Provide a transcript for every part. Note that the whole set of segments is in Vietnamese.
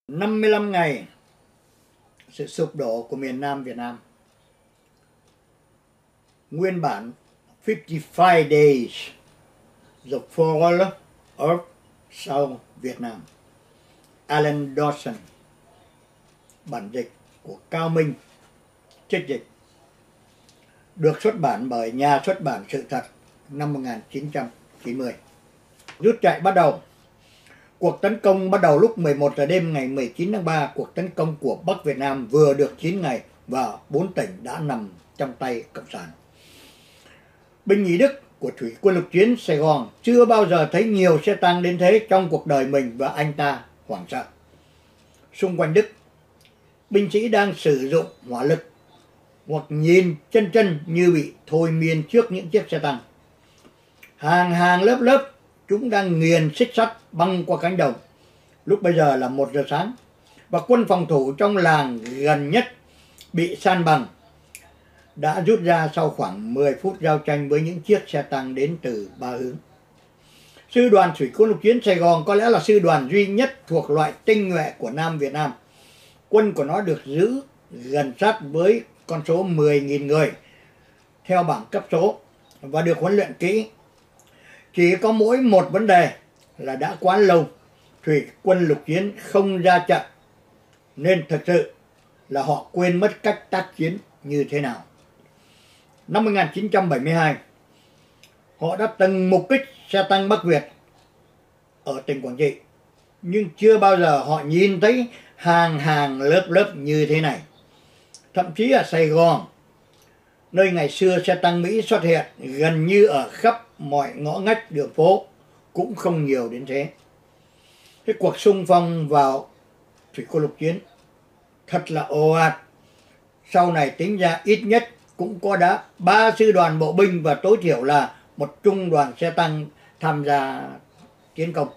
55 ngày sự sụp đổ của miền Nam Việt Nam. Nguyên bản 55 Days The Fall of South Vietnam, Alan Dawson. Bản dịch của Cao Minh, trích dịch. Được xuất bản bởi nhà xuất bản Sự Thật năm 1990. Rút chạy bắt đầu. Cuộc tấn công bắt đầu lúc 11 giờ đêm ngày 19 tháng 3. Cuộc tấn công của Bắc Việt Nam vừa được 9 ngày và 4 tỉnh đã nằm trong tay Cộng sản. Binh nhì Đức của Thủy quân lục chiến Sài Gòn chưa bao giờ thấy nhiều xe tăng đến thế trong cuộc đời mình và anh ta hoảng sợ. Xung quanh Đức, binh sĩ đang sử dụng hỏa lực hoặc nhìn chân như bị thôi miên trước những chiếc xe tăng. Hàng lớp chúng đang nghiền xích sắt băng qua cánh đồng. Lúc bây giờ là 1 giờ sáng và quân phòng thủ trong làng gần nhất bị san bằng đã rút ra sau khoảng 10 phút giao tranh với những chiếc xe tăng đến từ 3 hướng. Sư đoàn Thủy quân lục chiến Sài Gòn có lẽ là sư đoàn duy nhất thuộc loại tinh nhuệ của Nam Việt Nam. Quân của nó được giữ gần sát với con số 10.000 người theo bảng cấp số và được huấn luyện kỹ. Chỉ có mỗi một vấn đề là đã quá lâu Thủy quân lục chiến không ra trận, nên thực sự là họ quên mất cách tác chiến như thế nào. Năm 1972, họ đã từng mục kích xe tăng Bắc Việt ở tỉnh Quảng Trị, nhưng chưa bao giờ họ nhìn thấy hàng lớp như thế này. Thậm chí ở Sài Gòn, nơi ngày xưa xe tăng Mỹ xuất hiện gần như ở khắp mọi ngõ ngách đường phố, cũng không nhiều đến thế. Cái cuộc xung phong vào Thủy quân lục chiến thật là ồ ạt. Sau này tính ra ít nhất cũng có đã 3 sư đoàn bộ binh và tối thiểu là 1 trung đoàn xe tăng tham gia tiến công.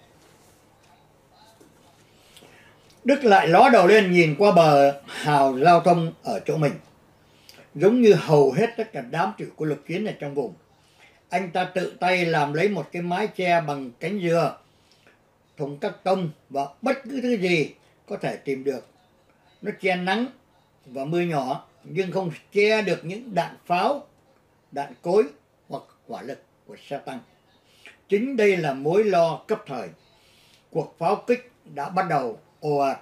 Đức lại ló đầu lên nhìn qua bờ hào giao thông ở chỗ mình. Giống như hầu hết tất cả đám thủy quân lục chiến ở trong vùng, anh ta tự tay làm lấy một cái mái che bằng cánh dừa, thùng cắt tông và bất cứ thứ gì có thể tìm được. Nó che nắng và mưa nhỏ nhưng không che được những đạn pháo, đạn cối hoặc hỏa lực của xe tăng. Chính đây là mối lo cấp thời. Cuộc pháo kích đã bắt đầu ồ ạt.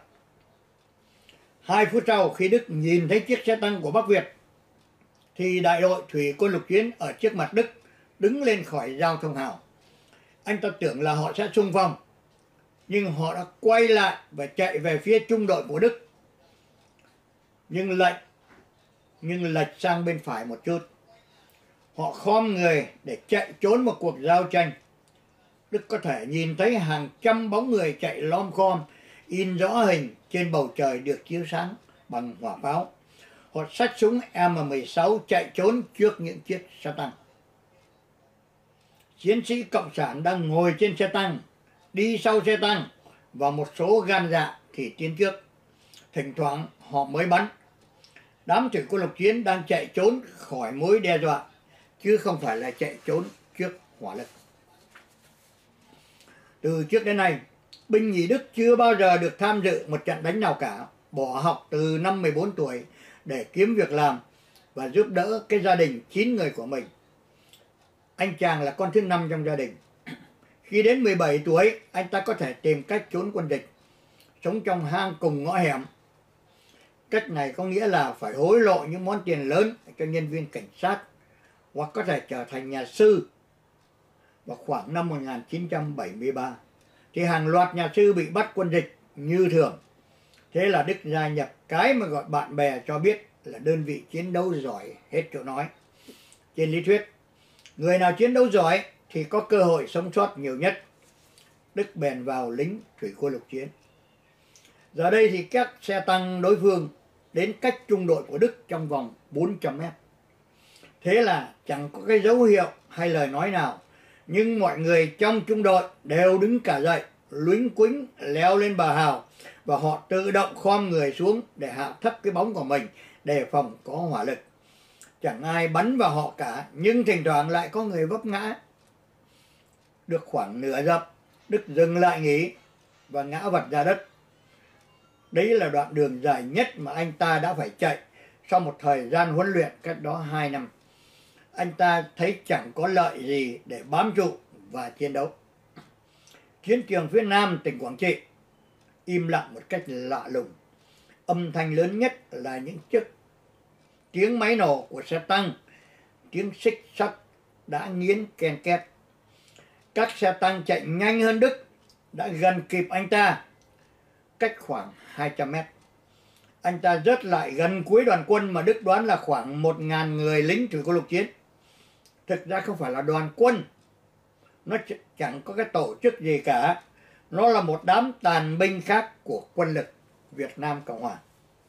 2 phút sau, khi Đức nhìn thấy chiếc xe tăng của Bắc Việt thì đại đội Thủy quân lục chiến ở trước mặt Đức đứng lên khỏi giao thông hào. Anh ta tưởng là họ sẽ xung phong, nhưng họ đã quay lại và chạy về phía trung đội của Đức, nhưng lệch sang bên phải một chút. Họ khom người để chạy trốn một cuộc giao tranh. Đức có thể nhìn thấy hàng trăm bóng người chạy lom khom, in rõ hình trên bầu trời được chiếu sáng bằng hỏa pháo. Họ xách súng M16 chạy trốn trước những chiếc xe tăng. Chiến sĩ Cộng sản đang ngồi trên xe tăng, đi sau xe tăng, và một số gan dạ thì tiến trước. Thỉnh thoảng họ mới bắn. Đám thủy quân lục chiến đang chạy trốn khỏi mối đe dọa, chứ không phải là chạy trốn trước hỏa lực. Từ trước đến nay, binh nhì Đức chưa bao giờ được tham dự một trận đánh nào cả, bỏ học từ năm 14 tuổi để kiếm việc làm và giúp đỡ cái gia đình 9 người của mình. Anh chàng là con thứ 5 trong gia đình. Khi đến 17 tuổi, anh ta có thể tìm cách trốn quân địch, sống trong hang cùng ngõ hẻm. Cách này có nghĩa là phải hối lộ những món tiền lớn cho nhân viên cảnh sát, hoặc có thể trở thành nhà sư. Vào khoảng năm 1973, thì hàng loạt nhà sư bị bắt quân địch như thường. Thế là Đức gia nhập cái mà gọi bạn bè cho biết là đơn vị chiến đấu giỏi hết chỗ nói. Trên lý thuyết, người nào chiến đấu giỏi thì có cơ hội sống sót nhiều nhất. Đức bèn vào lính thủy quân lục chiến. Giờ đây thì các xe tăng đối phương đến cách trung đội của Đức trong vòng 400 mét. Thế là chẳng có cái dấu hiệu hay lời nói nào, nhưng mọi người trong trung đội đều đứng cả dậy, luính quính leo lên bờ hào, và họ tự động khom người xuống để hạ thấp cái bóng của mình, đề phòng có hỏa lực. Chẳng ai bắn vào họ cả, nhưng thỉnh thoảng lại có người vấp ngã. Được khoảng nửa dặm, Đức dừng lại nghỉ và ngã vật ra đất. Đấy là đoạn đường dài nhất mà anh ta đã phải chạy sau một thời gian huấn luyện cách đó 2 năm. Anh ta thấy chẳng có lợi gì để bám trụ và chiến đấu. Chiến trường phía nam tỉnh Quảng Trị im lặng một cách lạ lùng. Âm thanh lớn nhất là những tiếng máy nổ của xe tăng, tiếng xích sắt đã nghiến ken két. Các xe tăng chạy nhanh hơn Đức đã gần kịp anh ta, cách khoảng 200 mét. Anh ta rớt lại gần cuối đoàn quân mà Đức đoán là khoảng 1.000 người lính thủy quân lục chiến. Thực ra không phải là đoàn quân, nó chẳng có cái tổ chức gì cả. Nó là một đám tàn binh khác của quân lực Việt Nam Cộng Hòa.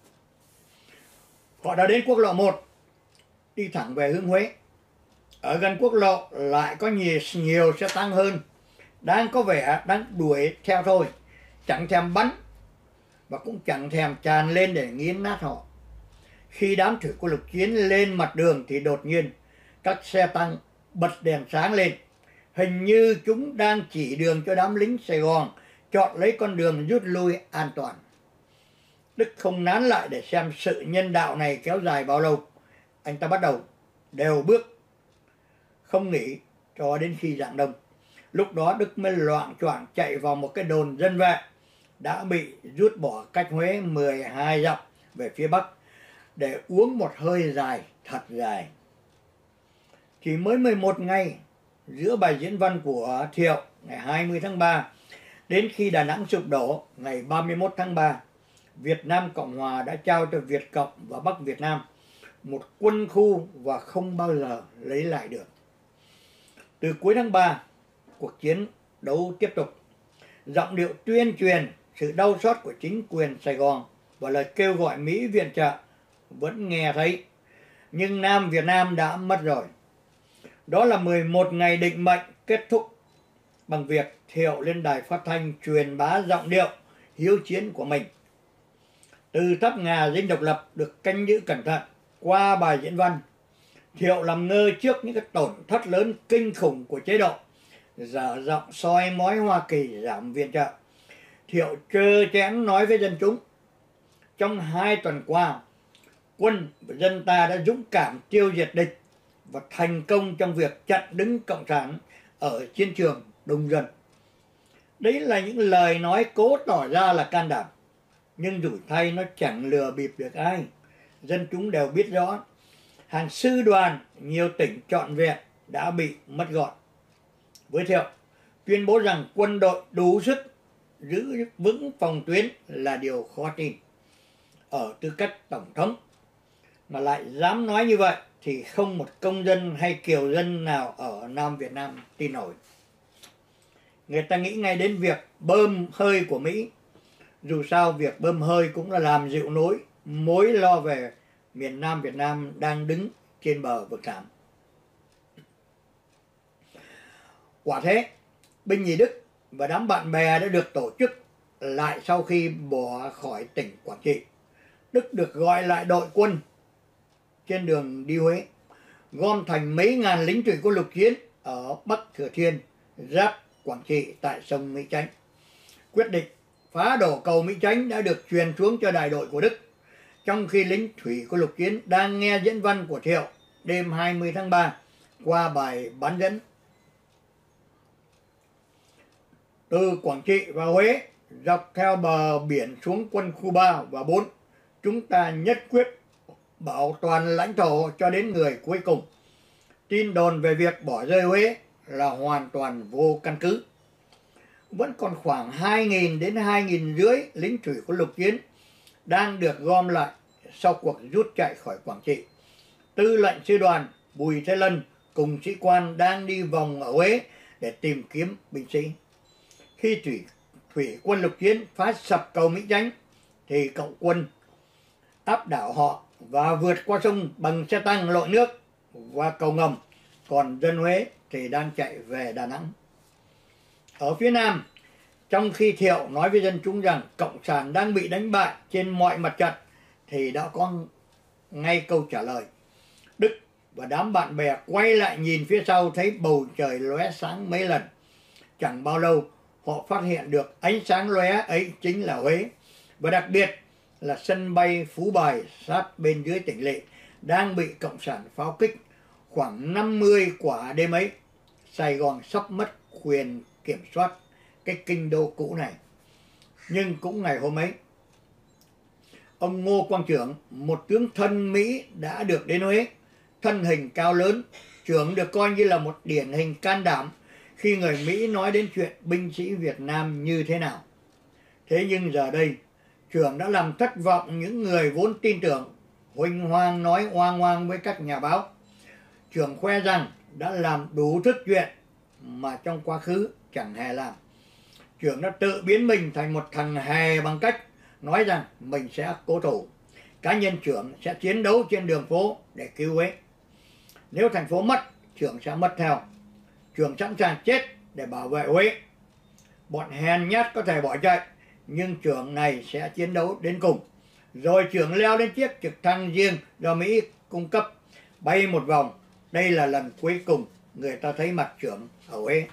Họ đã đến quốc lộ 1, đi thẳng về hướng Huế. Ở gần quốc lộ lại có nhiều xe tăng hơn, đang có vẻ đang đuổi theo thôi, chẳng thèm bắn và cũng chẳng thèm tràn lên để nghiến nát họ. Khi đám thủy quân lục chiến lên mặt đường thì đột nhiên các xe tăng bật đèn sáng lên, hình như chúng đang chỉ đường cho đám lính Sài Gòn chọn lấy con đường rút lui an toàn. Đức không nán lại để xem sự nhân đạo này kéo dài bao lâu. Anh ta bắt đầu đều bước, không nghỉ cho đến khi rạng đông. Lúc đó Đức mới loạng choạng chạy vào một cái đồn dân vệ đã bị rút bỏ cách Huế 12 dặm về phía bắc để uống một hơi dài thật dài. Chỉ mới 11 ngày giữa bài diễn văn của Thiệu ngày 20 tháng 3 đến khi Đà Nẵng sụp đổ ngày 31 tháng 3, Việt Nam Cộng Hòa đã trao cho Việt Cộng và Bắc Việt Nam một quân khu và không bao giờ lấy lại được. Từ cuối tháng 3, cuộc chiến đấu tiếp tục. Giọng điệu tuyên truyền sự đau xót của chính quyền Sài Gòn và lời kêu gọi Mỹ viện trợ vẫn nghe thấy, nhưng Nam Việt Nam đã mất rồi. Đó là 11 ngày định mệnh kết thúc bằng việc Thiệu lên đài phát thanh truyền bá giọng điệu hiếu chiến của mình. Từ tháp ngà dinh độc lập được canh giữ cẩn thận qua bài diễn văn, Thiệu làm ngơ trước những cái tổn thất lớn kinh khủng của chế độ, dở giọng soi mói Hoa Kỳ giảm viện trợ. Thiệu trơ chẽn nói với dân chúng: trong 2 tuần qua, quân và dân ta đã dũng cảm tiêu diệt địch và thành công trong việc chặn đứng cộng sản ở chiến trường đông dân. Đấy là những lời nói cố tỏ ra là can đảm, nhưng rủi thay nó chẳng lừa bịp được ai. Dân chúng đều biết rõ, hàng sư đoàn nhiều tỉnh trọn vẹn đã bị mất gọn. Với Thiệu, tuyên bố rằng quân đội đủ sức giữ vững phòng tuyến là điều khó tin. Ở tư cách tổng thống mà lại dám nói như vậy thì không một công dân hay kiều dân nào ở Nam Việt Nam tin nổi. Người ta nghĩ ngay đến việc bơm hơi của Mỹ. Dù sao việc bơm hơi cũng là làm dịu mối lo về miền Nam Việt Nam đang đứng trên bờ vực thẳm. Quả thế, binh nhì Đức và đám bạn bè đã được tổ chức lại sau khi bỏ khỏi tỉnh Quảng Trị. Đức được gọi lại đội quân trên đường đi Huế, gom thành mấy ngàn lính thủy quân lục chiến ở Bắc Thừa Thiên, giáp Quảng Trị tại sông Mỹ Chánh. Quyết định phá đổ cầu Mỹ Chánh đã được truyền xuống cho đại đội của Đức, trong khi lính thủy quân lục chiến đang nghe diễn văn của Thiệu đêm 20 tháng 3 qua bài bán dẫn. Từ Quảng Trị và Huế, dọc theo bờ biển xuống quân khu 3 và 4, chúng ta nhất quyết bảo toàn lãnh thổ cho đến người cuối cùng. Tin đồn về việc bỏ rơi Huế là hoàn toàn vô căn cứ. Vẫn còn khoảng 2.000 đến 2.500 lính thủy quân lục chiến đang được gom lại sau cuộc rút chạy khỏi Quảng Trị. Tư lệnh sư đoàn Bùi Thế Lân cùng sĩ quan đang đi vòng ở Huế để tìm kiếm binh sĩ. Khi thủy quân lục chiến phá sập cầu Mỹ Chánh thì cộng quân áp đảo họ và vượt qua sông bằng xe tăng lội nước và cầu ngầm, còn dân Huế thì đang chạy về Đà Nẵng. Ở phía Nam, trong khi Thiệu nói với dân chúng rằng cộng sản đang bị đánh bại trên mọi mặt trận thì đã có ngay câu trả lời. Đức và đám bạn bè quay lại nhìn phía sau thấy bầu trời lóe sáng mấy lần. Chẳng bao lâu họ phát hiện được ánh sáng lóe ấy chính là Huế, và đặc biệt là sân bay Phú Bài sát bên dưới tỉnh lỵ đang bị cộng sản pháo kích khoảng 50 quả đêm ấy. Sài Gòn sắp mất quyền kiểm soát cái kinh đô cũ này. Nhưng cũng ngày hôm ấy, ông Ngô Quang Trưởng, một tướng thân Mỹ đã được đến Huế. Thân hình cao lớn, Trưởng được coi như là một điển hình can đảm khi người Mỹ nói đến chuyện binh sĩ Việt Nam như thế nào. Thế nhưng giờ đây, Trưởng đã làm thất vọng những người vốn tin tưởng, huênh hoang nói oang oang với các nhà báo. Trưởng khoe rằng đã làm đủ thức chuyện mà trong quá khứ chẳng hề làm. Trưởng đã tự biến mình thành một thằng hề bằng cách nói rằng mình sẽ cố thủ. Cá nhân Trưởng sẽ chiến đấu trên đường phố để cứu Huế. Nếu thành phố mất, Trưởng sẽ mất theo. Trưởng sẵn sàng chết để bảo vệ Huế. Bọn hèn nhát có thể bỏ chạy, nhưng Trưởng này sẽ chiến đấu đến cùng. Rồi Trưởng leo lên chiếc trực thăng riêng do Mỹ cung cấp, bay một vòng. Đây là lần cuối cùng người ta thấy mặt Trưởng ở Huế.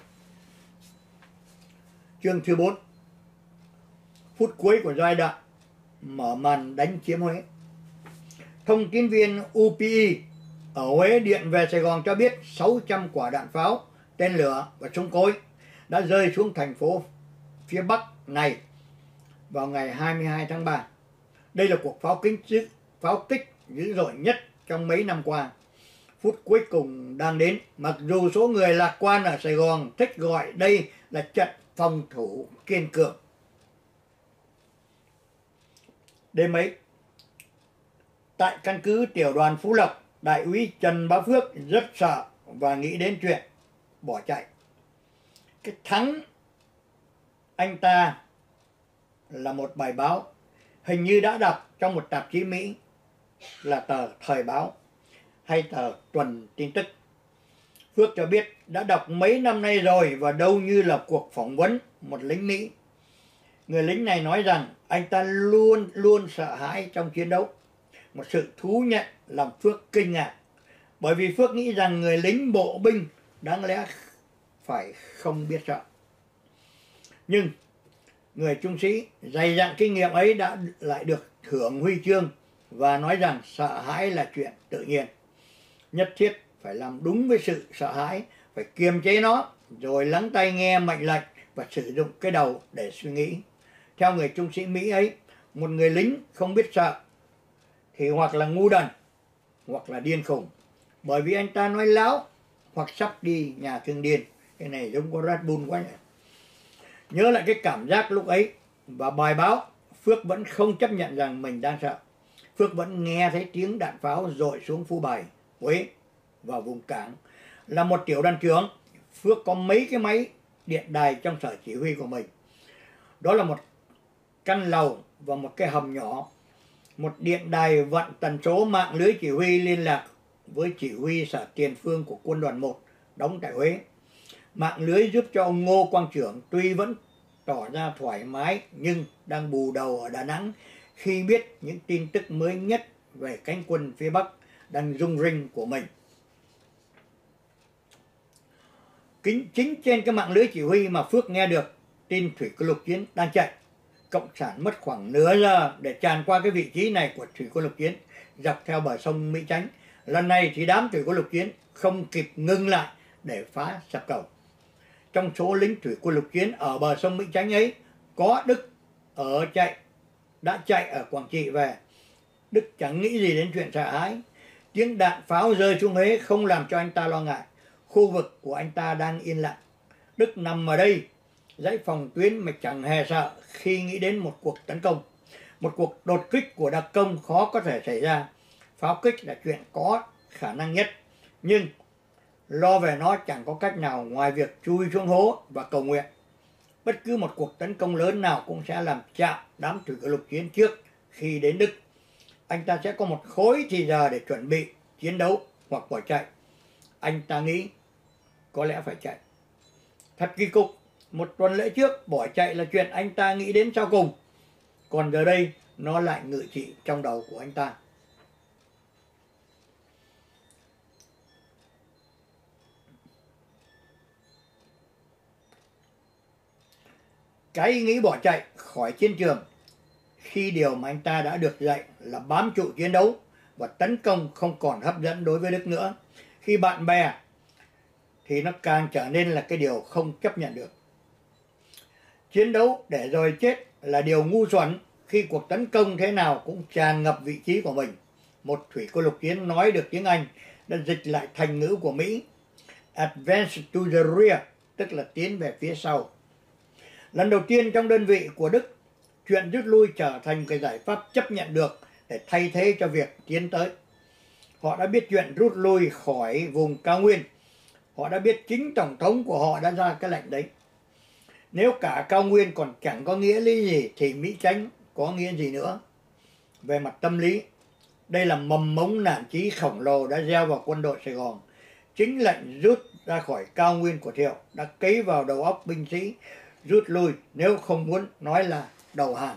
Chương thứ 4. Phút cuối của giai đoạn mở màn đánh chiếm Huế. Thông tin viên UPI ở Huế điện về Sài Gòn cho biết 600 quả đạn pháo, tên lửa và súng cối đã rơi xuống thành phố phía Bắc này vào ngày 22 tháng 3. Đây là cuộc pháo kích dữ dội nhất trong mấy năm qua. Phút cuối cùng đang đến, mặc dù số người lạc quan ở Sài Gòn thích gọi đây là trận phòng thủ kiên cường. Đêm ấy, tại căn cứ tiểu đoàn Phú Lộc, đại úy Trần Bá Phước rất sợ và nghĩ đến chuyện bỏ chạy. Cái thắng anh ta là một bài báo, hình như đã đọc trong một tạp chí Mỹ là tờ Thời báo hay tờ Tuần Tin tức. Phước cho biết đã đọc mấy năm nay rồi và đâu như là cuộc phỏng vấn một lính Mỹ. Người lính này nói rằng anh ta luôn luôn sợ hãi trong chiến đấu. Một sự thú nhận làm Phước kinh ngạc, bởi vì Phước nghĩ rằng người lính bộ binh đáng lẽ phải không biết sợ. Nhưng người trung sĩ dày dặn kinh nghiệm ấy đã lại được thưởng huy chương và nói rằng sợ hãi là chuyện tự nhiên. Nhất thiết phải làm đúng với sự sợ hãi, phải kiềm chế nó, rồi lắng tai nghe mệnh lệnh và sử dụng cái đầu để suy nghĩ. Theo người trung sĩ Mỹ ấy, một người lính không biết sợ thì hoặc là ngu đần hoặc là điên khùng, bởi vì anh ta nói láo hoặc sắp đi nhà thương điên. Cái này giống có Red Bull quá nhỉ. Nhớ lại cái cảm giác lúc ấy và bài báo, Phước vẫn không chấp nhận rằng mình đang sợ. Phước vẫn nghe thấy tiếng đạn pháo dội xuống Phú Bài, Huế và vùng cảng. Là một tiểu đoàn trưởng, Phước có mấy cái máy điện đài trong sở chỉ huy của mình. Đó là một căn lầu và một cái hầm nhỏ. Một điện đài vận tần số mạng lưới chỉ huy liên lạc với chỉ huy sở tiền phương của quân đoàn 1 đóng tại Huế. Mạng lưới giúp cho ông Ngô Quang Trưởng tuy vẫn tỏ ra thoải mái nhưng đang bù đầu ở Đà Nẵng khi biết những tin tức mới nhất về cánh quân phía Bắc đang rung rinh của mình. Chính trên cái mạng lưới chỉ huy mà Phước nghe được tin thủy quân lục chiến đang chạy. Cộng sản mất khoảng nửa giờ để tràn qua cái vị trí này của thủy quân lục chiến dọc theo bờ sông Mỹ Chánh. Lần này thì đám thủy quân lục chiến không kịp ngưng lại để phá sập cầu. Trong số lính thủy quân lục chiến ở bờ sông Mỹ Chánh ấy có Đức đã chạy ở Quảng Trị về. Đức chẳng nghĩ gì đến chuyện sợ hãi. Tiếng đạn pháo rơi xuống Huế không làm cho anh ta lo ngại. Khu vực của anh ta đang yên lặng. Đức nằm ở đây, dãy phòng tuyến mà chẳng hề sợ khi nghĩ đến một cuộc tấn công. Một cuộc đột kích của đặc công khó có thể xảy ra. Pháo kích là chuyện có khả năng nhất, nhưng lo về nó chẳng có cách nào ngoài việc chui xuống hố và cầu nguyện. Bất cứ một cuộc tấn công lớn nào cũng sẽ làm chạm đám thủy quân lục chiến trước khi đến Đức. Anh ta sẽ có một khối thì giờ để chuẩn bị chiến đấu hoặc bỏ chạy. Anh ta nghĩ có lẽ phải chạy. Thật kỳ cục, một tuần lễ trước bỏ chạy là chuyện anh ta nghĩ đến sau cùng. Còn giờ đây nó lại ngự trị trong đầu của anh ta. Cái ý nghĩ bỏ chạy khỏi chiến trường khi điều mà anh ta đã được dạy là bám trụ chiến đấu và tấn công không còn hấp dẫn đối với Đức nữa. Khi bạn bè thì nó càng trở nên là cái điều không chấp nhận được. Chiến đấu để rồi chết là điều ngu xuẩn khi cuộc tấn công thế nào cũng tràn ngập vị trí của mình. Một thủy quân lục chiến nói được tiếng Anh đã dịch lại thành ngữ của Mỹ: Advance to the rear, tức là tiến về phía sau. Lần đầu tiên trong đơn vị của Đức, chuyện rút lui trở thành cái giải pháp chấp nhận được để thay thế cho việc tiến tới. Họ đã biết chuyện rút lui khỏi vùng cao nguyên. Họ đã biết chính Tổng thống của họ đã ra cái lệnh đấy. Nếu cả cao nguyên còn chẳng có nghĩa lý gì thì Mỹ Chánh có nghĩa gì nữa. Về mặt tâm lý, đây là mầm mống nản chí khổng lồ đã gieo vào quân đội Sài Gòn. Chính lệnh rút ra khỏi cao nguyên của Thiệu đã cấy vào đầu óc binh sĩ rút lui, nếu không muốn nói là đầu hàng.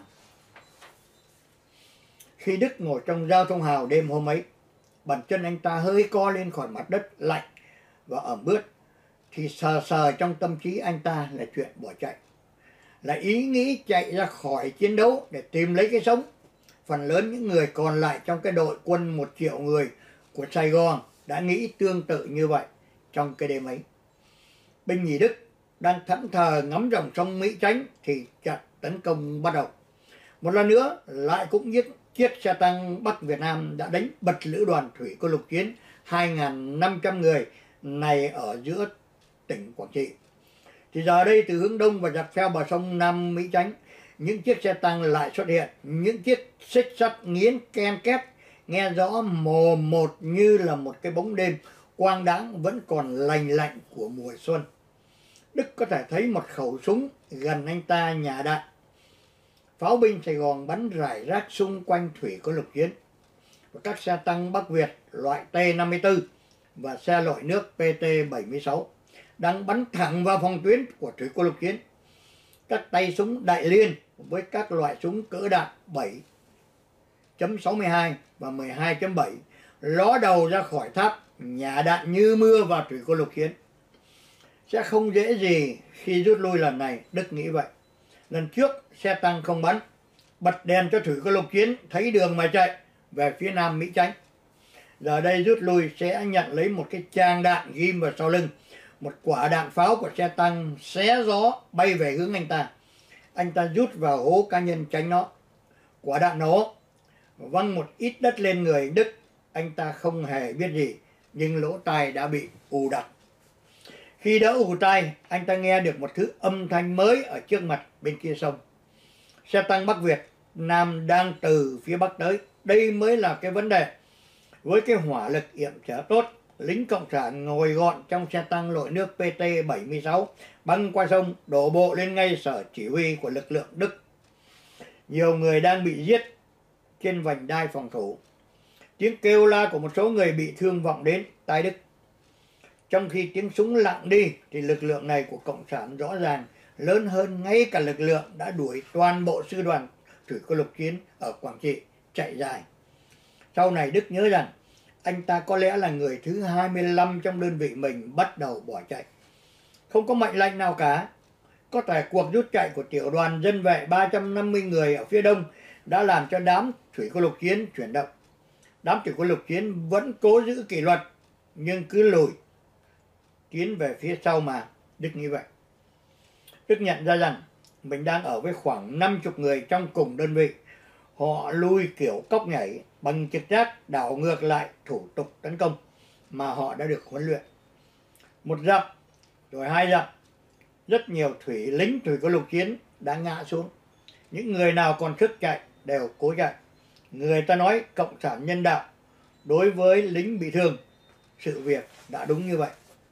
Khi Đức ngồi trong giao thông hào đêm hôm ấy, bàn chân anh ta hơi co lên khỏi mặt đất lạnh và ẩm ướt, thì sờ sờ trong tâm trí anh ta là chuyện bỏ chạy, là ý nghĩ chạy ra khỏi chiến đấu để tìm lấy cái sống. Phần lớn những người còn lại trong cái đội quân 1 triệu người của Sài Gòn đã nghĩ tương tự như vậy trong cái đêm ấy. Binh nhì Đức đang thẫn thờ ngắm dòng sông Mỹ Chánh thì trận tấn công bắt đầu. Một lần nữa lại cũng chiếc xe tăng Bắc Việt Nam đã đánh bật lữ đoàn thủy quân lục chiến 2.500 người này ở giữa tỉnh Quảng Trị. Thì giờ đây từ hướng đông và dọc theo bờ sông Nam Mỹ Chánh, những chiếc xe tăng lại xuất hiện, những chiếc xích sắt nghiến ken két, nghe rõ mồm một như là một cái bóng đêm quang đãng vẫn còn lành lạnh của mùa xuân. Đức có thể thấy một khẩu súng gần anh ta nhả đạn. Pháo binh Sài Gòn bắn rải rác xung quanh thủy quân lục chiến. Và các xe tăng Bắc Việt loại T-54 và xe lội nước PT-76 đang bắn thẳng vào phòng tuyến của thủy quân lục chiến. Các tay súng đại liên với các loại súng cỡ đạn 7.62 và 12.7 ló đầu ra khỏi tháp, nhả đạn như mưa vào thủy quân lục chiến. Sẽ không dễ gì khi rút lui lần này, Đức nghĩ vậy. Lần trước xe tăng không bắn, bật đèn cho thủy quân lục chiến thấy đường mà chạy về phía Nam Mỹ Chánh. Giờ đây rút lui sẽ nhận lấy một cái tràng đạn ghim vào sau lưng. Một quả đạn pháo của xe tăng xé gió bay về hướng anh ta. Anh ta rút vào hố cá nhân tránh nó. Quả đạn nổ, văng một ít đất lên người Đức. Anh ta không hề biết gì, nhưng lỗ tai đã bị ù đặc. Khi đỡ ù tai, anh ta nghe được một thứ âm thanh mới ở trước mặt bên kia sông. Xe tăng Bắc Việt Nam đang từ phía Bắc tới. Đây mới là cái vấn đề. Với cái hỏa lực yểm trở tốt, lính Cộng sản ngồi gọn trong xe tăng lội nước PT-76 băng qua sông đổ bộ lên ngay sở chỉ huy của lực lượng Đức. Nhiều người đang bị giết trên vành đai phòng thủ. Tiếng kêu la của một số người bị thương vọng đến tai Đức. Trong khi tiếng súng lặng đi thì lực lượng này của Cộng sản rõ ràng lớn hơn ngay cả lực lượng đã đuổi toàn bộ sư đoàn thủy quân lục chiến ở Quảng Trị chạy dài. Sau này Đức nhớ rằng anh ta có lẽ là người thứ 25 trong đơn vị mình bắt đầu bỏ chạy. Không có mệnh lệnh nào cả. Có thể cuộc rút chạy của tiểu đoàn dân vệ 350 người ở phía đông đã làm cho đám thủy quân lục chiến chuyển động. Đám thủy quân lục chiến vẫn cố giữ kỷ luật nhưng cứ lùi tiến về phía sau mà, Đức nghĩ vậy. Đức nhận ra rằng mình đang ở với khoảng 50 người trong cùng đơn vị. Họ lui kiểu cóc nhảy bằng trực giác đảo ngược lại thủ tục tấn công mà họ đã được huấn luyện. Một dặm, rồi 2 dặm, rất nhiều lính thủy quân lục chiến đã ngã xuống. Những người nào còn sức chạy đều cố chạy. Người ta nói cộng sản nhân đạo đối với lính bị thương. Sự việc đã đúng như vậy.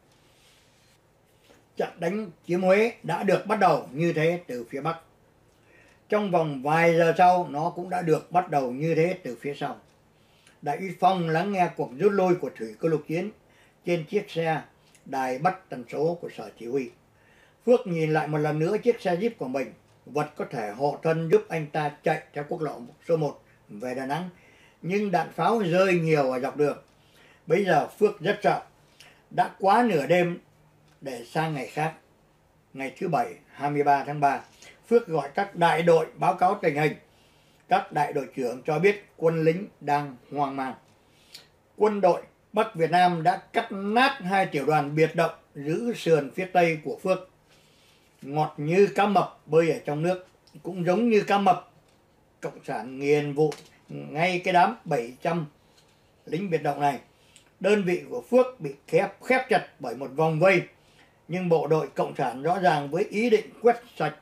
Trận đánh chiếm Huế đã được bắt đầu như thế từ phía Bắc. Trong vòng vài giờ sau, nó cũng đã được bắt đầu như thế từ phía sau. Đại úy Phong lắng nghe cuộc rút lui của thủy quân lục chiến trên chiếc xe đài bắt tần số của sở chỉ huy. Phước nhìn lại một lần nữa chiếc xe Jeep của mình, vật có thể hộ thân giúp anh ta chạy theo quốc lộ số 1 về Đà Nẵng. Nhưng đạn pháo rơi nhiều ở dọc đường. Bây giờ Phước rất sợ. Đã quá nửa đêm để sang ngày khác. Ngày thứ Bảy 23 tháng 3, Phước gọi các đại đội báo cáo tình hình. Các đại đội trưởng cho biết quân lính đang hoang mang. Quân đội Bắc Việt Nam đã cắt nát 2 tiểu đoàn biệt động giữ sườn phía tây của Phước. Ngọt như cá mập bơi ở trong nước, cũng giống như cá mập, cộng sản nghiền vụn ngay cái đám 700 lính biệt động này. Đơn vị của Phước bị khép chặt bởi một vòng vây, nhưng bộ đội cộng sản rõ ràng với ý định quét sạch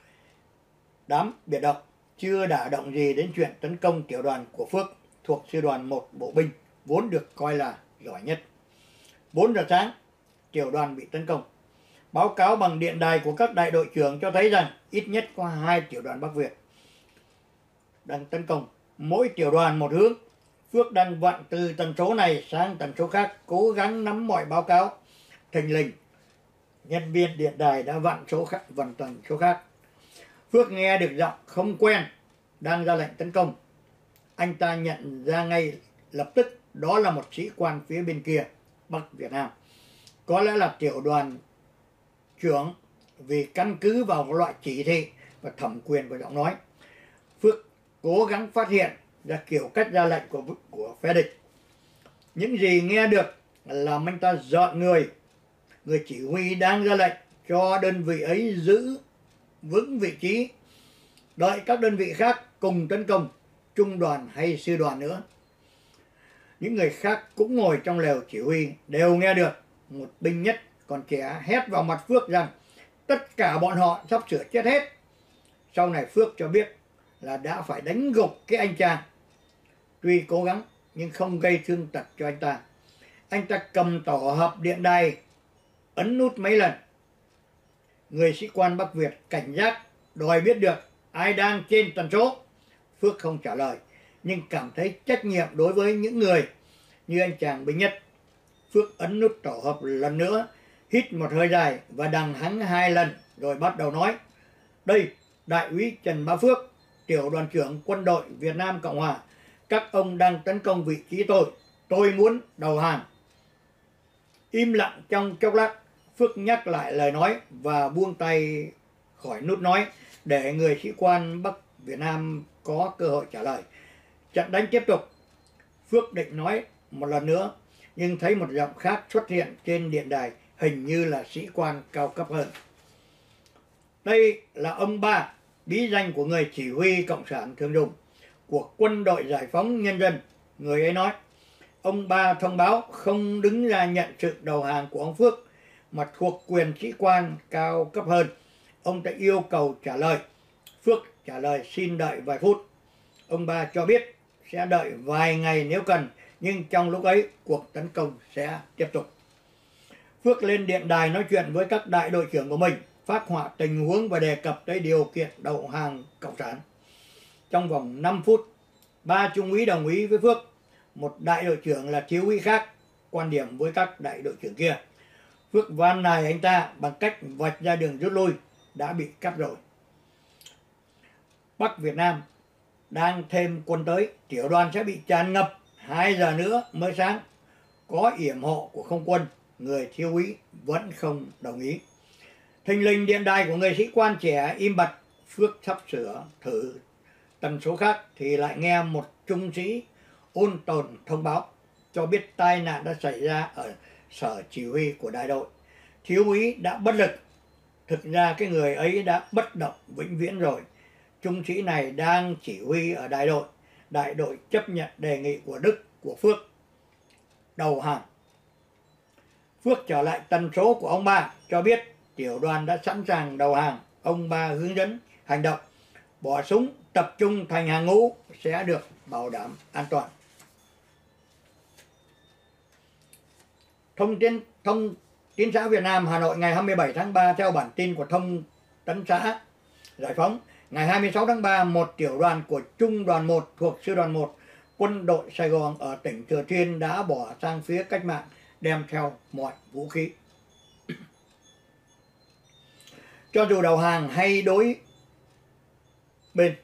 đám biệt động, chưa đả động gì đến chuyện tấn công tiểu đoàn của Phước thuộc sư đoàn 1 bộ binh, vốn được coi là giỏi nhất. 4 giờ sáng, tiểu đoàn bị tấn công. Báo cáo bằng điện đài của các đại đội trưởng cho thấy rằng ít nhất có 2 tiểu đoàn Bắc Việt đang tấn công, mỗi tiểu đoàn một hướng. Phước đang vặn từ tần số này sang tần số khác, cố gắng nắm mọi báo cáo. Thình lình, nhân viên điện đài đã vặn tần số khác. Phước nghe được giọng không quen đang ra lệnh tấn công. Anh ta nhận ra ngay lập tức đó là một sĩ quan phía bên kia, Bắc Việt Nam. Có lẽ là tiểu đoàn trưởng, vì căn cứ vào loại chỉ thị và thẩm quyền của giọng nói. Phước cố gắng phát hiện ra kiểu cách ra lệnh của phe địch. Những gì nghe được làm anh ta dọn người. Người chỉ huy đang ra lệnh cho đơn vị ấy giữ vững vị trí, đợi các đơn vị khác cùng tấn công, trung đoàn hay sư đoàn nữa. Những người khác cũng ngồi trong lều chỉ huy đều nghe được. Một binh nhất còn trẻ hét vào mặt Phước rằng tất cả bọn họ sắp sửa chết hết. Sau này Phước cho biết là đã phải đánh gục cái anh chàng. Tuy cố gắng nhưng không gây thương tật cho anh ta. Anh ta cầm tổ hợp điện đài, ấn nút mấy lần. Người sĩ quan Bắc Việt cảnh giác đòi biết được ai đang trên tần số. Phước không trả lời, nhưng cảm thấy trách nhiệm đối với những người như anh chàng binh nhất. Phước ấn nút tổ hợp lần nữa, hít một hơi dài và đằng hắng 2 lần, rồi bắt đầu nói: đây, đại úy Trần Bá Phước, tiểu đoàn trưởng quân đội Việt Nam Cộng Hòa. Các ông đang tấn công vị trí tôi muốn đầu hàng. Im lặng trong chốc lát, Phước nhắc lại lời nói và buông tay khỏi nút nói để người sĩ quan Bắc Việt Nam có cơ hội trả lời. Trận đánh tiếp tục. Phước định nói một lần nữa, nhưng thấy một giọng khác xuất hiện trên điện đài, hình như là sĩ quan cao cấp hơn. Đây là ông Ba, bí danh của người chỉ huy cộng sản thường dùng của quân đội giải phóng nhân dân. Người ấy nói, ông Ba thông báo không đứng ra nhận sự đầu hàng của ông Phước, mà thuộc quyền sĩ quan cao cấp hơn. Ông ta yêu cầu trả lời. Phước trả lời xin đợi vài phút. Ông Ba cho biết sẽ đợi vài ngày nếu cần, nhưng trong lúc ấy cuộc tấn công sẽ tiếp tục. Phước lên điện đài nói chuyện với các đại đội trưởng của mình, phát họa tình huống và đề cập tới điều kiện đầu hàng cộng sản. Trong vòng 5 phút, 3 trung úy đồng ý với Phước, một đại đội trưởng là thiếu úy khác quan điểm với các đại đội trưởng kia. Phước van nài anh ta bằng cách vạch ra đường rút lui đã bị cắt rồi. Bắc Việt Nam đang thêm quân tới, tiểu đoàn sẽ bị tràn ngập. 2 giờ nữa mới sáng. Có yểm hộ của không quân, người thiếu úy vẫn không đồng ý. Thình lình điện đài của người sĩ quan trẻ im bặt. Phước sắp sửa thử tần số khác thì lại nghe một trung sĩ ôn tồn thông báo cho biết tai nạn đã xảy ra ở sở chỉ huy của đại đội. Thiếu úy đã bất lực. Thực ra cái người ấy đã bất động vĩnh viễn rồi. Trung sĩ này đang chỉ huy ở đại đội. Đại đội chấp nhận đề nghị của Đức, của Phước, đầu hàng. Phước trở lại tần số của ông Ba, cho biết tiểu đoàn đã sẵn sàng đầu hàng. Ông Ba hướng dẫn hành động, bỏ súng, tập trung thành hàng ngũ sẽ được bảo đảm an toàn. Thông tín xã Việt Nam Hà Nội ngày 27 tháng 3 theo bản tin của Thông tấn xã Giải phóng. Ngày 26 tháng 3, một tiểu đoàn của Trung đoàn 1 thuộc Sư đoàn 1 quân đội Sài Gòn ở tỉnh Thừa Thiên đã bỏ sang phía cách mạng, đem theo mọi vũ khí. Cho dù đầu hàng hay đổi bên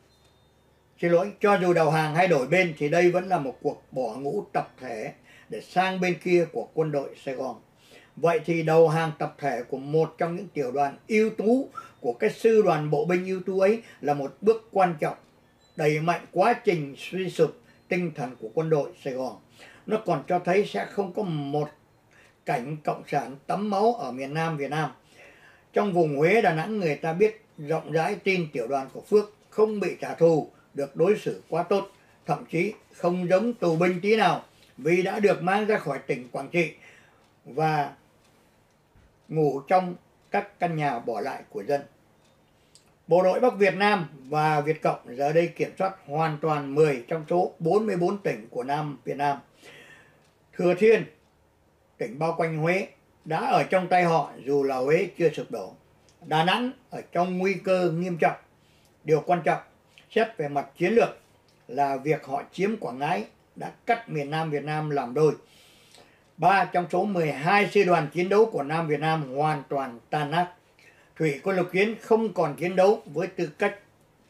thì đây vẫn là một cuộc bỏ ngũ tập thể để sang bên kia của quân đội Sài Gòn. Vậy thì đầu hàng tập thể của một trong những tiểu đoàn ưu tú của cái sư đoàn bộ binh ưu tú ấy là một bước quan trọng đẩy mạnh quá trình suy sụp tinh thần của quân đội Sài Gòn. Nó còn cho thấy sẽ không có một cảnh cộng sản tắm máu ở miền Nam Việt Nam. Trong vùng Huế, Đà Nẵng, người ta biết rộng rãi tin tiểu đoàn của Phước không bị trả thù, được đối xử quá tốt, thậm chí không giống tù binh tí nào, vì đã được mang ra khỏi tỉnh Quảng Trị và ngủ trong các căn nhà bỏ lại của dân. Bộ đội Bắc Việt Nam và Việt Cộng giờ đây kiểm soát hoàn toàn 10 trong số 44 tỉnh của Nam Việt Nam. Thừa Thiên, tỉnh bao quanh Huế, đã ở trong tay họ dù là Huế chưa sụp đổ. Đà Nẵng ở trong nguy cơ nghiêm trọng. Điều quan trọng, xét về mặt chiến lược, là việc họ chiếm Quảng Ngãi đã cắt miền Nam Việt Nam làm đôi. 3 trong số 12 sư đoàn chiến đấu của Nam Việt Nam hoàn toàn tan nát. Thủy quân lục chiến không còn chiến đấu với tư cách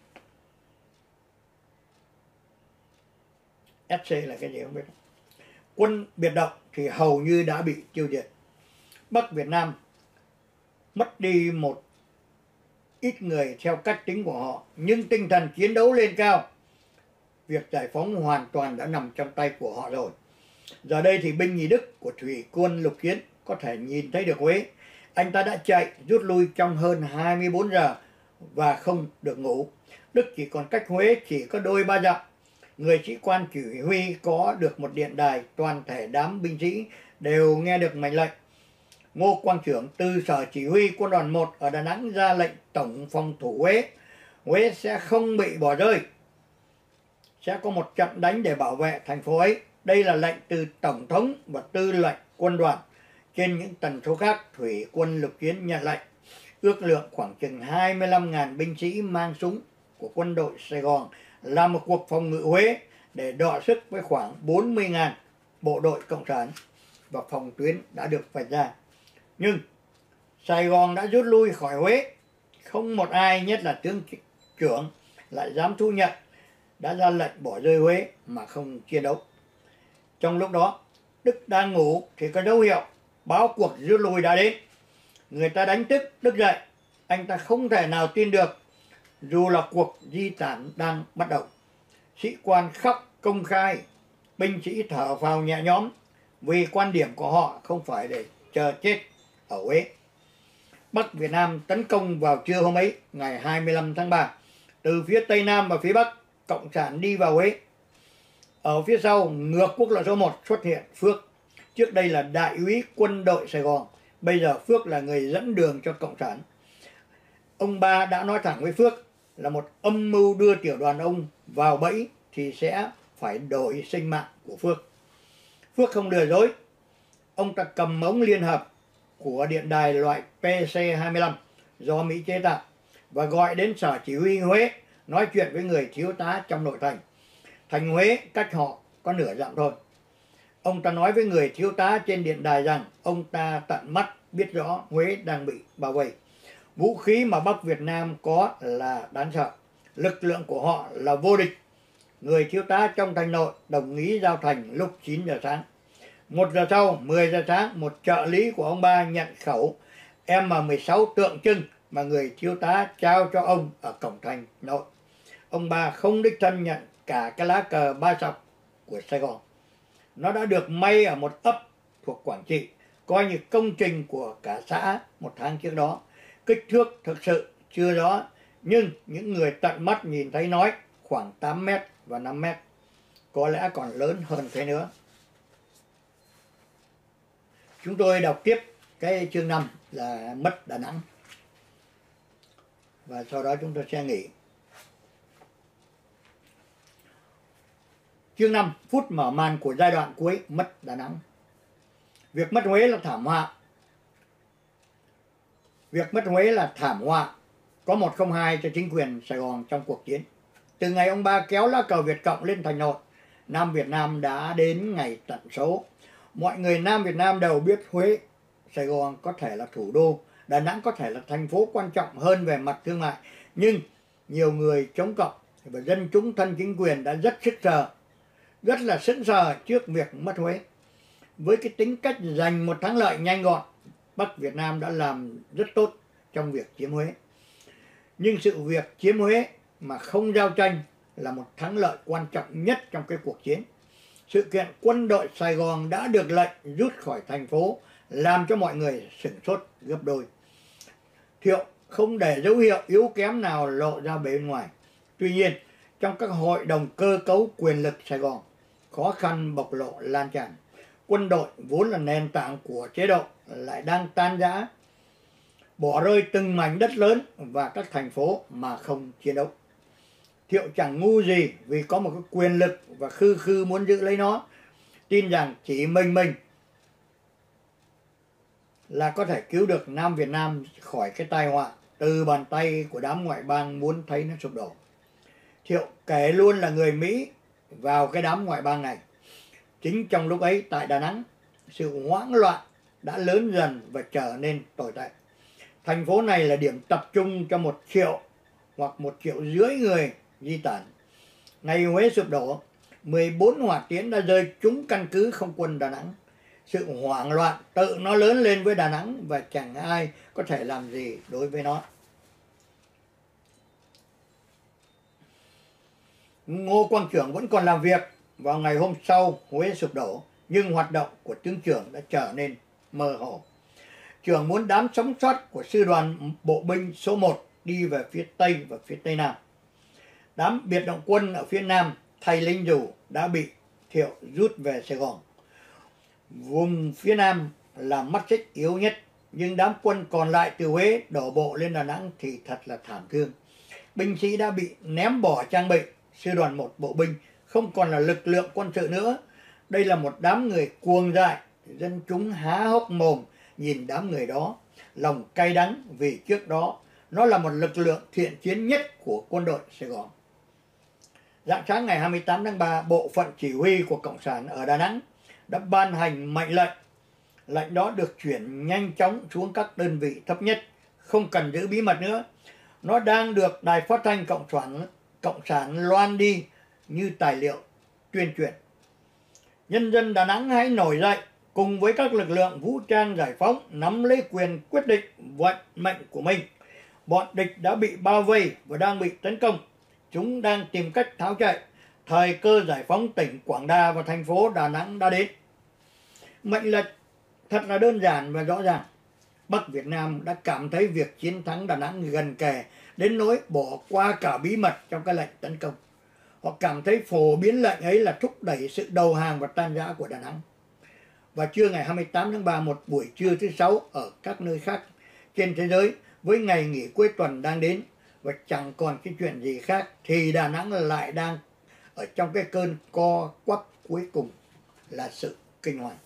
SC là cái gì không biết. Quân biệt động thì hầu như đã bị tiêu diệt. Bắc Việt Nam mất đi một ít người theo cách tính của họ, nhưng tinh thần chiến đấu lên cao. Việc giải phóng hoàn toàn đã nằm trong tay của họ rồi. Giờ đây thì binh nhì Đức của thủy quân lục chiến có thể nhìn thấy được Huế. Anh ta đã chạy rút lui trong hơn 24 giờ và không được ngủ. Đức chỉ còn cách Huế chỉ có đôi ba dặm. Người sĩ quan chỉ huy có được một điện đài, toàn thể đám binh sĩ đều nghe được mệnh lệnh. Ngô Quang Trưởng từ sở chỉ huy quân đoàn 1 ở Đà Nẵng ra lệnh tổng phòng thủ Huế. Huế sẽ không bị bỏ rơi. Sẽ có một trận đánh để bảo vệ thành phố ấy. Đây là lệnh từ Tổng thống và Tư lệnh quân đoàn. Trên những tần số khác, thủy quân lục chiến nhận lệnh. Ước lượng khoảng chừng 25.000 binh sĩ mang súng của quân đội Sài Gòn làm một cuộc phòng ngự Huế để đọ sức với khoảng 40.000 bộ đội cộng sản, và phòng tuyến đã được vạch ra. Nhưng Sài Gòn đã rút lui khỏi Huế. Không một ai, nhất là tướng trưởng, lại dám thú nhận đã ra lệnh bỏ rơi Huế mà không chiến đấu. Trong lúc đó, Đức đang ngủ thì có dấu hiệu báo cuộc rút lui đã đến. Người ta đánh thức Đức dậy. Anh ta không thể nào tin được, dù là cuộc di tản đang bắt đầu. Sĩ quan khóc công khai, binh sĩ thở phào nhẹ nhõm, vì quan điểm của họ không phải để chờ chết ở Huế. Bắc Việt Nam tấn công vào trưa hôm ấy, ngày 25 tháng 3. Từ phía Tây Nam và phía Bắc, cộng sản đi vào Huế. Ở phía sau, ngược quốc lộ số 1 xuất hiện Phước. Trước đây là đại úy quân đội Sài Gòn, bây giờ Phước là người dẫn đường cho cộng sản. Ông Ba đã nói thẳng với Phước là một âm mưu đưa tiểu đoàn ông vào bẫy thì sẽ phải đổi sinh mạng của Phước. Phước không lừa dối. Ông ta cầm ống liên hợp của điện đài loại PC-25 do Mỹ chế tạo và gọi đến sở chỉ huy Huế nói chuyện với người thiếu tá trong nội thành. Thành Huế cách họ có nửa dặm thôi. Ông ta nói với người thiếu tá trên điện đài rằng ông ta tận mắt biết rõ Huế đang bị bao vây. Vũ khí mà Bắc Việt Nam có là đáng sợ. Lực lượng của họ là vô địch. Người thiếu tá trong thành nội đồng ý giao thành lúc 9 giờ sáng. 1 giờ sau, 10 giờ sáng, một trợ lý của ông Ba nhận khẩu M16 tượng trưng mà người thiếu tá trao cho ông ở cổng thành nội. Ông Ba không đích thân nhận cả cái lá cờ ba sọc của Sài Gòn. Nó đã được may ở một ấp thuộc Quảng Trị, coi như công trình của cả xã một tháng trước đó. Kích thước thực sự chưa rõ, nhưng những người tận mắt nhìn thấy nói khoảng 8 mét và 5 mét. Có lẽ còn lớn hơn thế nữa. Chúng tôi đọc tiếp cái chương 5 là mất Đà Nẵng. Và sau đó chúng tôi sẽ nghỉ. Chương 5, phút mở màn của giai đoạn cuối mất Đà Nẵng. Việc mất Huế là thảm họa. Việc mất Huế là thảm họa có 102 cho chính quyền Sài Gòn trong cuộc chiến. Từ ngày ông Ba kéo lá cờ Việt Cộng lên thành nội, Nam Việt Nam đã đến ngày tận số. Mọi người Nam Việt Nam đều biết Huế, Sài Gòn có thể là thủ đô, Đà Nẵng có thể là thành phố quan trọng hơn về mặt thương mại. Nhưng nhiều người chống cộng và dân chúng thân chính quyền đã rất là sững sờ trước việc mất Huế. Với cái tính cách giành một thắng lợi nhanh gọn, Bắc Việt Nam đã làm rất tốt trong việc chiếm Huế. Nhưng sự việc chiếm Huế mà không giao tranh là một thắng lợi quan trọng nhất trong cái cuộc chiến. Sự kiện quân đội Sài Gòn đã được lệnh rút khỏi thành phố làm cho mọi người sửng sốt gấp đôi. Thiệu không để dấu hiệu yếu kém nào lộ ra bên ngoài. Tuy nhiên, trong các hội đồng cơ cấu quyền lực Sài Gòn, khó khăn bộc lộ lan tràn. Quân đội vốn là nền tảng của chế độ lại đang tan rã, bỏ rơi từng mảnh đất lớn và các thành phố mà không chiến đấu. Thiệu chẳng ngu gì vì có một cái quyền lực và khư khư muốn giữ lấy nó, tin rằng chỉ mình là có thể cứu được Nam Việt Nam khỏi cái tai họa từ bàn tay của đám ngoại bang muốn thấy nó sụp đổ. Thiệu kể luôn là người Mỹ vào cái đám ngoại bang này. Chính trong lúc ấy tại Đà Nẵng, sự hoảng loạn đã lớn dần và trở nên tồi tệ. Thành phố này là điểm tập trung cho 1 triệu hoặc 1,5 triệu người di tản. Ngày Huế sụp đổ, 14 hỏa tiễn đã rơi trúng căn cứ không quân Đà Nẵng. Sự hoảng loạn tự nó lớn lên với Đà Nẵng và chẳng ai có thể làm gì đối với nó. Ngô Quang Trưởng vẫn còn làm việc vào ngày hôm sau Huế sụp đổ, nhưng hoạt động của tướng Trưởng đã trở nên mơ hồ. Trưởng muốn đám sống sót của sư đoàn bộ binh số 1 đi về phía Tây và phía Tây Nam. Đám biệt động quân ở phía Nam thay lính dù đã bị Thiệu rút về Sài Gòn. Vùng phía Nam là mắt xích yếu nhất, nhưng đám quân còn lại từ Huế đổ bộ lên Đà Nẵng thì thật là thảm thương. Binh sĩ đã bị ném bỏ trang bị, sư đoàn 1 bộ binh không còn là lực lượng quân sự nữa. Đây là một đám người cuồng dại, dân chúng há hốc mồm nhìn đám người đó, lòng cay đắng vì trước đó nó là một lực lượng thiện chiến nhất của quân đội Sài Gòn. Rạng sáng ngày 28 tháng 3, bộ phận chỉ huy của Cộng sản ở Đà Nẵng đã ban hành mệnh lệnh. Lệnh đó được chuyển nhanh chóng xuống các đơn vị thấp nhất, không cần giữ bí mật nữa. Nó đang được Đài Phát thanh Cộng sản loan đi như tài liệu tuyên truyền. Nhân dân Đà Nẵng hãy nổi dậy, cùng với các lực lượng vũ trang giải phóng nắm lấy quyền quyết định vận mệnh của mình. Bọn địch đã bị bao vây và đang bị tấn công. Chúng đang tìm cách tháo chạy. Thời cơ giải phóng tỉnh Quảng Đà và thành phố Đà Nẵng đã đến. Mệnh lệnh thật là đơn giản và rõ ràng. Bắc Việt Nam đã cảm thấy việc chiến thắng Đà Nẵng gần kề đến nỗi bỏ qua cả bí mật trong cái lệnh tấn công. Họ cảm thấy phổ biến lệnh ấy là thúc đẩy sự đầu hàng và tan rã của Đà Nẵng. Và trưa ngày 28 tháng 3, một buổi trưa thứ 6 ở các nơi khác trên thế giới, với ngày nghỉ cuối tuần đang đến và chẳng còn cái chuyện gì khác, thì Đà Nẵng lại đang ở trong cái cơn co quắp cuối cùng là sự kinh hoàng.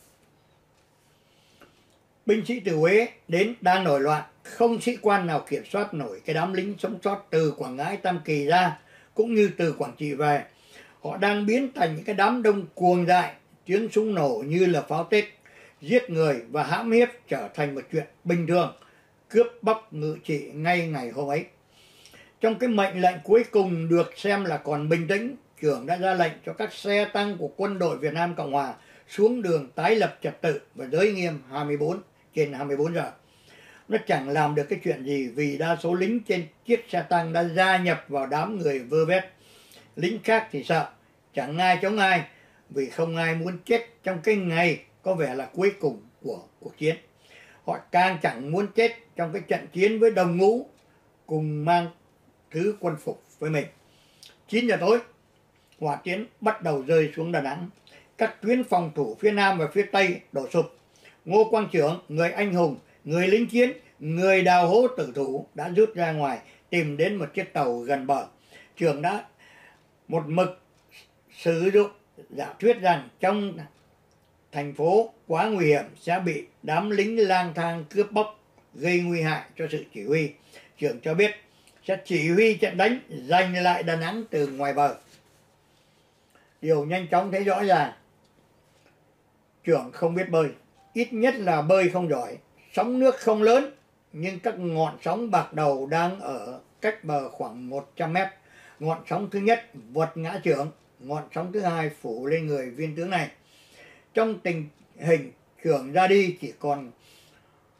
Binh sĩ từ Huế đến đang nổi loạn, không sĩ quan nào kiểm soát nổi cái đám lính sống sót từ Quảng Ngãi, Tam Kỳ ra, cũng như từ Quảng Trị về. Họ đang biến thành những cái đám đông cuồng dại, tiếng súng nổ như là pháo Tết, giết người và hãm hiếp trở thành một chuyện bình thường, cướp bóc ngự trị ngay ngày hôm ấy. Trong cái mệnh lệnh cuối cùng được xem là còn bình tĩnh, Trưởng đã ra lệnh cho các xe tăng của quân đội Việt Nam Cộng Hòa xuống đường tái lập trật tự và giới nghiêm 24/24 giờ. Nó chẳng làm được cái chuyện gì vì đa số lính trên chiếc xe tăng đã gia nhập vào đám người vơ vét. Lính khác thì sợ, chẳng ai chống ai, vì không ai muốn chết trong cái ngày có vẻ là cuối cùng của cuộc chiến. Họ càng chẳng muốn chết trong cái trận chiến với đồng ngũ cùng mang thứ quân phục với mình. 9 giờ tối, hỏa tiễn bắt đầu rơi xuống Đà Nẵng. Các tuyến phòng thủ phía Nam và phía Tây đổ sụp. Ngô Quang Trưởng, người anh hùng, người lính chiến, người đào hố tử thủ đã rút ra ngoài tìm đến một chiếc tàu gần bờ. Trưởng đã một mực sử dụng giả thuyết rằng trong thành phố quá nguy hiểm sẽ bị đám lính lang thang cướp bóc gây nguy hại cho sự chỉ huy. Trưởng cho biết sẽ chỉ huy trận đánh giành lại Đà Nẵng từ ngoài bờ. Điều nhanh chóng thấy rõ ràng, Trưởng không biết bơi, ít nhất là bơi không giỏi. Sóng nước không lớn, nhưng các ngọn sóng bạc đầu đang ở cách bờ khoảng 100 mét. Ngọn sóng thứ nhất vượt ngã Trưởng, ngọn sóng thứ hai phủ lên người viên tướng này. Trong tình hình Trưởng ra đi chỉ còn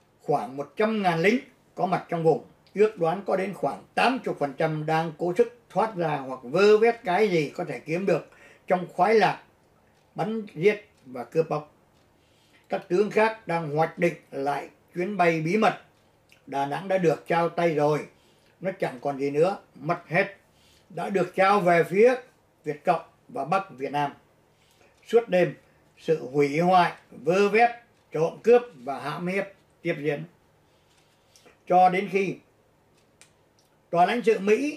khoảng 100.000 lính có mặt trong vùng, ước đoán có đến khoảng 80% đang cố sức thoát ra hoặc vơ vét cái gì có thể kiếm được trong khoái lạc, bắn giết và cướp bóc. Các tướng khác đang hoạch định lại chuyến bay bí mật. Đà Nẵng đã được trao tay rồi, nó chẳng còn gì nữa, mất hết, đã được trao về phía Việt Cộng và Bắc Việt Nam. Suốt đêm, sự hủy hoại, vơ vét, trộm cướp và hãm hiếp tiếp diễn, cho đến khi tòa lãnh sự Mỹ,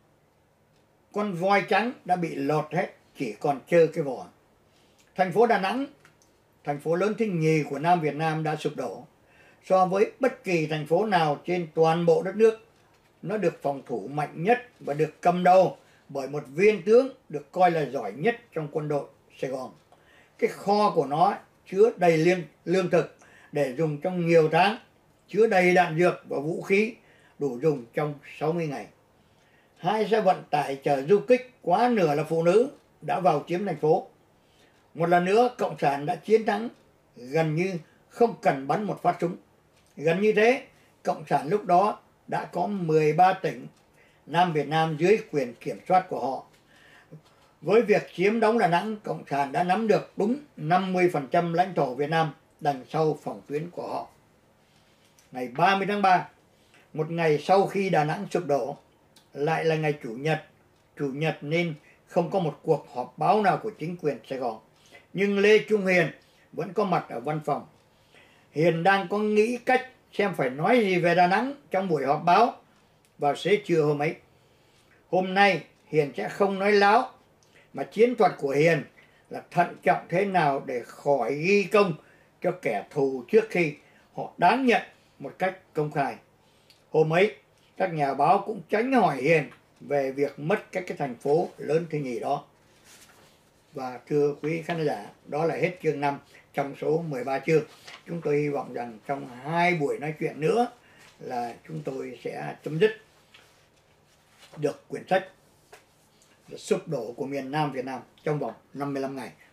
con voi trắng đã bị lột hết, chỉ còn trơ cái vỏ. Thành phố Đà Nẵng, thành phố lớn thứ nhì của Nam Việt Nam, đã sụp đổ. So với bất kỳ thành phố nào trên toàn bộ đất nước, nó được phòng thủ mạnh nhất và được cầm đầu bởi một viên tướng được coi là giỏi nhất trong quân đội Sài Gòn. Cái kho của nó chứa đầy lương thực để dùng trong nhiều tháng, chứa đầy đạn dược và vũ khí đủ dùng trong 60 ngày. 2 xe vận tải chở du kích quá nửa là phụ nữ đã vào chiếm thành phố. Một lần nữa, Cộng sản đã chiến thắng gần như không cần bắn một phát súng. Gần như thế, Cộng sản lúc đó đã có 13 tỉnh Nam Việt Nam dưới quyền kiểm soát của họ. Với việc chiếm đóng Đà Nẵng, Cộng sản đã nắm được đúng 50% lãnh thổ Việt Nam đằng sau phòng tuyến của họ. Ngày 30 tháng 3, một ngày sau khi Đà Nẵng sụp đổ, lại là ngày Chủ nhật. Chủ nhật nên không có một cuộc họp báo nào của chính quyền Sài Gòn. Nhưng Lê Trung Hiền vẫn có mặt ở văn phòng. Hiền đang có nghĩ cách xem phải nói gì về Đà Nẵng trong buổi họp báo vào xế trưa hôm ấy. Hôm nay Hiền sẽ không nói láo, mà chiến thuật của Hiền là thận trọng thế nào để khỏi ghi công cho kẻ thù trước khi họ đáng nhận một cách công khai. Hôm ấy, các nhà báo cũng tránh hỏi Hiền về việc mất các cái thành phố lớn thứ nhì đó. Và thưa quý khán giả, đó là hết chương 5 trong số 13 chương. Chúng tôi hy vọng rằng trong 2 buổi nói chuyện nữa là chúng tôi sẽ chấm dứt được quyển sách Sụp đổ của miền Nam Việt Nam trong vòng 55 ngày.